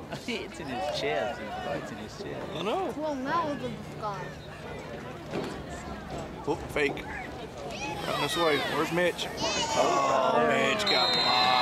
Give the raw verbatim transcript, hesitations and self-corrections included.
It's in his chest. It's in his chest. I know. Well, now look at the scar. Oh, fake. Coming this way. Where's Mitch? Oh, Mitch got by.